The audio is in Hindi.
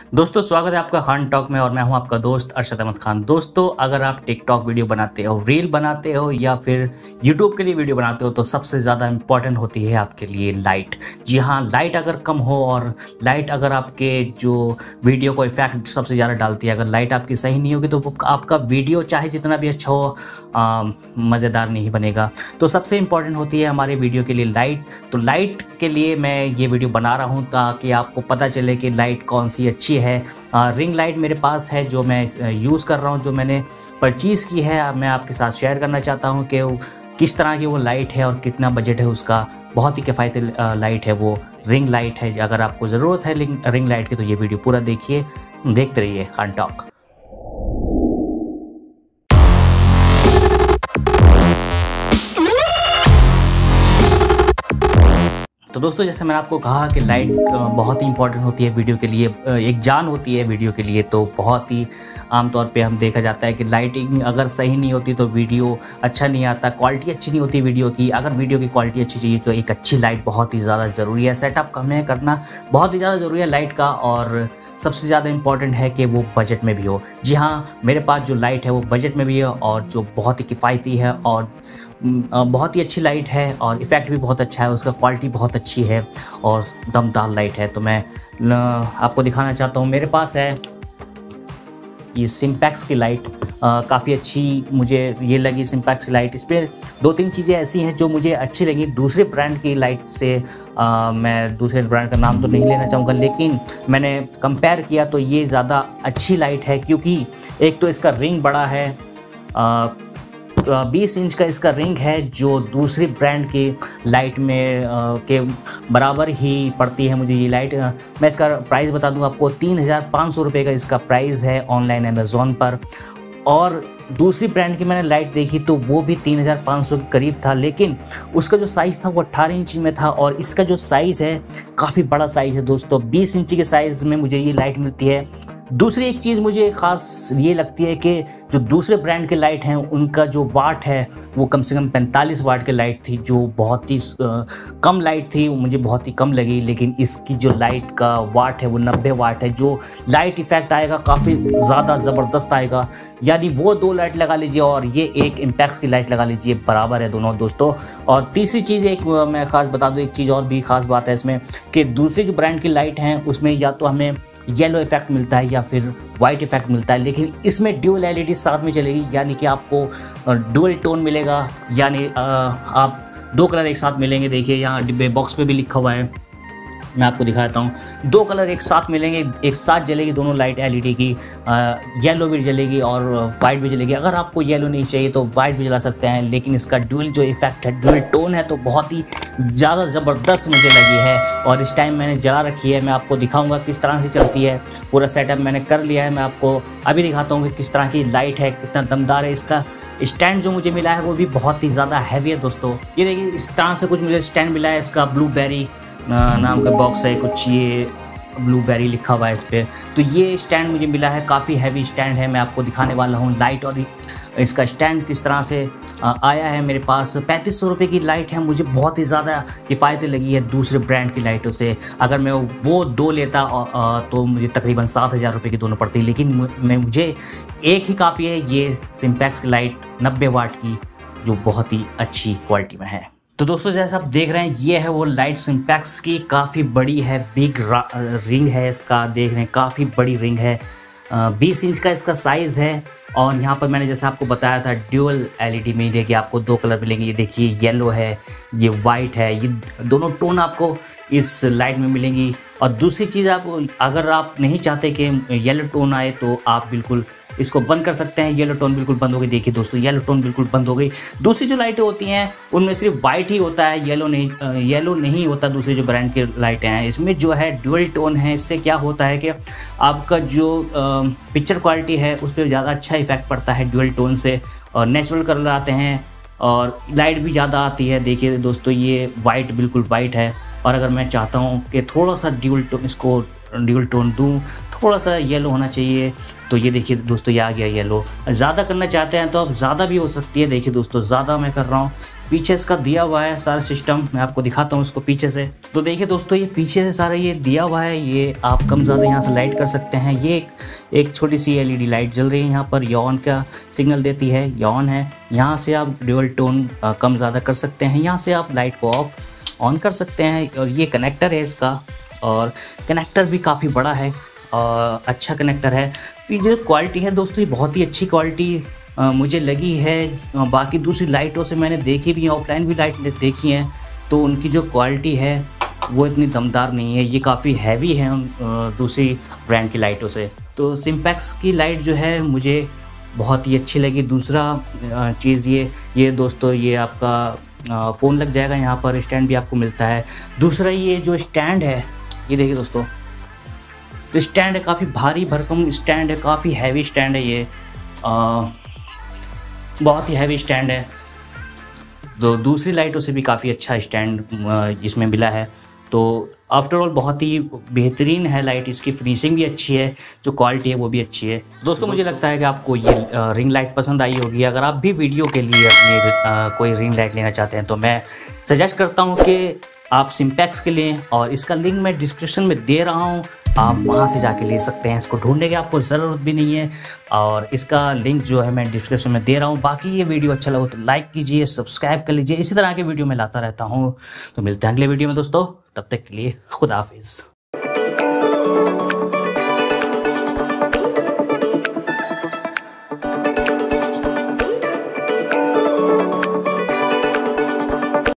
दोस्तों स्वागत है आपका खान टॉक में और मैं हूं आपका दोस्त अरशद अहमद खान। दोस्तों अगर आप टिकटॉक वीडियो बनाते हो, रील बनाते हो या फिर यूट्यूब के लिए वीडियो बनाते हो तो सबसे ज़्यादा इम्पॉर्टेंट होती है आपके लिए लाइट। जी हाँ, लाइट अगर कम हो और लाइट अगर आपके जो वीडियो को इफेक्ट सबसे ज़्यादा डालती है, अगर लाइट आपकी सही नहीं होगी तो आपका वीडियो चाहे जितना भी अच्छा हो मज़ेदार नहीं बनेगा। तो सबसे इम्पॉर्टेंट होती है हमारे वीडियो के लिए लाइट। तो लाइट के लिए मैं ये वीडियो बना रहा हूँ ताकि आपको पता चले कि लाइट कौन सी अच्छी है। रिंग लाइट मेरे पास है जो मैं यूज़ कर रहा हूँ, जो मैंने परचेज़ की है। मैं आपके साथ शेयर करना चाहता हूँ कि किस तरह की वो लाइट है और कितना बजट है उसका। बहुत ही किफ़ायती लाइट है वो, रिंग लाइट है। अगर आपको ज़रूरत है रिंग लाइट की तो ये वीडियो पूरा देखिए, देखते रहिए खान टॉक। तो दोस्तों जैसे मैंने आपको कहा कि लाइट बहुत ही इंपॉर्टेंट होती है वीडियो के लिए, एक जान होती है वीडियो के लिए। तो बहुत ही आमतौर पे हम देखा जाता है कि लाइटिंग अगर सही नहीं होती तो वीडियो अच्छा नहीं आता, क्वालिटी अच्छी नहीं होती वीडियो की। अगर वीडियो की क्वालिटी अच्छी चाहिए तो एक अच्छी लाइट बहुत ही ज़्यादा ज़रूरी है। सेटअप हमें करना बहुत ही ज़्यादा ज़रूरी है लाइट का, और सबसे ज़्यादा इम्पॉर्टेंट है कि वो बजट में भी हो। जी हाँ, मेरे पास जो लाइट है वो बजट में भी है और जो बहुत ही किफ़ायती है और बहुत ही अच्छी लाइट है और इफ़ेक्ट भी बहुत अच्छा है, उसका क्वालिटी बहुत अच्छी है और दमदार लाइट है। तो मैं आपको दिखाना चाहता हूँ, मेरे पास है ये सिम्पैक्स की लाइट। काफ़ी अच्छी मुझे ये लगी सिम्पैक्स की लाइट। इस पर दो तीन चीज़ें ऐसी हैं जो मुझे अच्छी लगी दूसरे ब्रांड की लाइट से। मैं दूसरे ब्रांड का नाम तो नहीं लेना चाहूँगा, लेकिन मैंने कंपेयर किया तो ये ज़्यादा अच्छी लाइट है, क्योंकि एक तो इसका रिंग बड़ा है, 20 इंच का इसका रिंग है, जो दूसरी ब्रांड की लाइट में के बराबर ही पड़ती है मुझे ये लाइट। मैं इसका प्राइस बता दूं आपको, 3500 रुपये का इसका प्राइस है ऑनलाइन अमेज़ॉन पर। और दूसरी ब्रांड की मैंने लाइट देखी तो वो भी 3500 के करीब था, लेकिन उसका जो साइज़ था वो 18 इंच में था और इसका जो साइज़ है काफ़ी बड़ा साइज़ है दोस्तों। 20 इंच के साइज़ में मुझे ये लाइट मिलती है। दूसरी एक चीज़ मुझे ख़ास ये लगती है कि जो दूसरे ब्रांड के लाइट हैं उनका जो वाट है वो कम से कम 45 वाट की लाइट थी, जो बहुत ही कम लाइट थी, मुझे बहुत ही कम लगी। लेकिन इसकी जो लाइट का वाट है वो 90 वाट है, जो लाइट इफ़ेक्ट आएगा काफ़ी ज़्यादा ज़बरदस्त आएगा। यानी वो दो लाइट लगा लीजिए और ये एक इम्पैक्स की लाइट लगा लीजिए, बराबर है दोनों दोस्तों। और तीसरी चीज़ एक मैं ख़ास बता दूँ, एक चीज़ और भी ख़ास बात है इसमें कि दूसरी जो ब्रांड की लाइट हैं उसमें या तो हमें येलो इफ़ेक्ट मिलता है या फिर वाइट इफेक्ट मिलता है, लेकिन इसमें ड्यूल एलईडी साथ में चलेगी। यानी कि आपको डुअल टोन मिलेगा, यानी आप दो कलर एक साथ मिलेंगे। देखिए यहाँ डिब्बे बॉक्स पे भी लिखा हुआ है, मैं आपको दिखाता हूँ। दो कलर एक साथ मिलेंगे, एक साथ जलेगी दोनों लाइट एलईडी की। येलो भी जलेगी और वाइट भी जलेगी। अगर आपको येलो नहीं चाहिए तो वाइट भी जला सकते हैं, लेकिन इसका ड्यूल जो इफेक्ट है, ड्यूल टोन है, तो बहुत ही ज़्यादा ज़बरदस्त मुझे लगी है। और इस टाइम मैंने जला रखी है, मैं आपको दिखाऊंगा किस तरह से चलती है। पूरा सेटअप मैंने कर लिया है, मैं आपको अभी दिखाता हूँ कि किस तरह की लाइट है, कितना दमदार है। इसका स्टैंड जो मुझे मिला है वो भी बहुत ही ज़्यादा हैवी है दोस्तों। ये देखिए इस तरह से कुछ मुझे स्टैंड मिला है। इसका ब्लूबेरी नाम का बॉक्स है, कुछ ये ब्लूबेरी लिखा हुआ है इस पर। तो ये स्टैंड मुझे मिला है, काफ़ी हैवी स्टैंड है। मैं आपको दिखाने वाला हूँ लाइट और इसका स्टैंड किस तरह से आया है मेरे पास। 3500 रुपये की लाइट है, मुझे बहुत ही ज़्यादा किफ़ायती लगी है दूसरे ब्रांड की लाइटों से। अगर मैं वो दो लेता तो मुझे तकरीबन 7000 रुपये की दोनों पड़ती, लेकिन मुझे एक ही काफ़ी है, ये सिम्पैक्स की लाइट 90 वाट की, जो बहुत ही अच्छी क्वालिटी में है। तो दोस्तों जैसा आप देख रहे हैं ये है वो लाइट सिम्पैक्स की, काफ़ी बड़ी है, बिग रिंग है इसका। देख रहे हैं काफ़ी बड़ी रिंग है, 20 इंच का इसका साइज़ है। और यहाँ पर मैंने जैसा आपको बताया था ड्यूअल एलईडी मिलेगी, आपको दो कलर मिलेंगे। ये देखिए येलो है, ये वाइट है, ये दोनों टोन आपको इस लाइट में मिलेंगी। और दूसरी चीज़, आप अगर आप नहीं चाहते कि येलो टोन आए तो आप बिल्कुल इसको बंद कर सकते हैं। येलो टोन बिल्कुल बंद हो गई, देखिए दोस्तों येलो टोन बिल्कुल बंद हो गई। दूसरी जो लाइटें होती हैं उनमें सिर्फ वाइट ही होता है, येलो नहीं होता। दूसरी जो ब्रांड की लाइटें हैं इसमें जो है ड्यूअल टोन है। इससे क्या होता है कि आपका जो पिक्चर क्वालिटी है उस पर ज़्यादा अच्छा इफेक्ट पड़ता है ड्यूअल टोन से, और नेचुरल कलर आते हैं और लाइट भी ज़्यादा आती है। देखिए दोस्तों ये वाइट बिल्कुल वाइट है, और अगर मैं चाहता हूँ कि थोड़ा सा इसको ड्यूअल टोन दूँ, थोड़ा सा येलो होना चाहिए, तो ये देखिए दोस्तों ये आ गया येलो। ज़्यादा करना चाहते हैं तो अब ज़्यादा भी हो सकती है। देखिए दोस्तों ज़्यादा मैं कर रहा हूँ, पीछे इसका दिया हुआ है सारा सिस्टम, मैं आपको दिखाता हूँ इसको पीछे से। तो देखिए दोस्तों, ये पीछे से सारा ये दिया हुआ है, ये आप कम ज़्यादा यहाँ से लाइट कर सकते हैं। ये एक छोटी सी एलईडी लाइट जल रही है यहाँ पर, ये ऑन का सिग्नल देती है, ये ऑन है। यहाँ से आप ड्यूअल टोन कम ज़्यादा कर सकते हैं, यहाँ से आप लाइट को ऑफ ऑन कर सकते हैं। और ये कनेक्टर है इसका, और कनेक्टर भी काफ़ी बड़ा है और अच्छा कनेक्टर है। ये जो क्वालिटी है दोस्तों, ये बहुत ही अच्छी क्वालिटी मुझे लगी है। बाकी दूसरी लाइटों से मैंने देखी भी है, ऑफलाइन भी लाइट देखी हैं, तो उनकी जो क्वालिटी है वो इतनी दमदार नहीं है, ये काफ़ी हैवी है दूसरी ब्रांड की लाइटों से। तो सिम्पैक्स की लाइट जो है मुझे बहुत ही अच्छी लगी। दूसरा चीज़ ये दोस्तों, ये आपका फ़ोन लग जाएगा, यहाँ पर स्टैंड भी आपको मिलता है। दूसरा ये जो स्टैंड है, ये देखिए दोस्तों, तो स्टैंड है, काफ़ी भारी भरकम स्टैंड है, काफ़ी हैवी स्टैंड है ये, बहुत ही हैवी स्टैंड है। तो दूसरी लाइटों से भी काफ़ी अच्छा स्टैंड इसमें मिला है। तो आफ्टरऑल बहुत ही बेहतरीन है लाइट, इसकी फिनिशिंग भी अच्छी है, जो क्वालिटी है वो भी अच्छी है। दोस्तों मुझे लगता है कि आपको ये रिंग लाइट पसंद आई होगी। अगर आप भी वीडियो के लिए अपनी कोई रिंग लाइट लेना चाहते हैं तो मैं सजेस्ट करता हूँ कि आप सिम्पैक्स के लें, और इसका लिंक मैं डिस्क्रिप्शन में दे रहा हूँ, आप वहाँ से जाके ले सकते हैं। इसको ढूंढने की आपको ज़रूरत भी नहीं है, और इसका लिंक जो है मैं डिस्क्रिप्शन में दे रहा हूँ। बाकी ये वीडियो अच्छा लगा तो लाइक कीजिए, सब्सक्राइब कर लीजिए, इसी तरह के वीडियो मैं लाता रहता हूँ। तो मिलते हैं अगले वीडियो में दोस्तों, तब तक के लिए खुदा हाफिज़।